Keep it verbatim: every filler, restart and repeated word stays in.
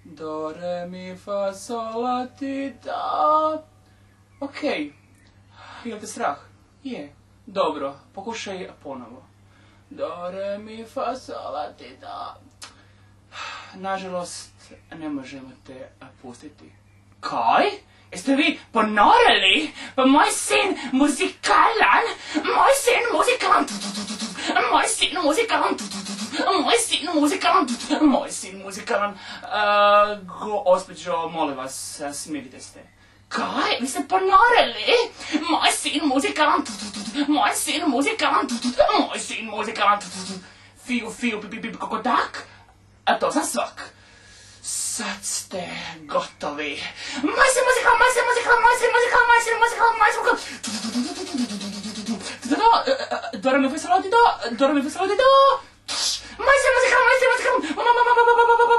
Do, re, mi, fa, sol, la, ti, da. Okej. Je li te strah? Je. Dobro, pokušaj ponovo. Do, re, mi, fa, sol, la, ti, da. Nažalost, ne možemo te pustiti. Kaj? Jeste vi ponorili? Pa moj sin muzikalan, moj sin muzikalan, moj sin muzikalan, moj sin muzikalan, moj sin muzikalan. Gospođo, molim vas, smirite se. Kaj? Vi ste ponorili? Moj sin muzikalan, moj sin muzikalan, moj sin muzikalan, fiju, fiju, pipi, pipi, kokodak. A to sam svak. Sad ste gotovi. Moj sin muzikal, moj sin muzikal, moj sin muzikal, moj sin muzikal, moj sin muzikal. Do, re, mi, fa, sol, la, ti, do. Do, re, mi, fa, sol, la, ti, do. Moj sin muzikal, moj sin muzikal.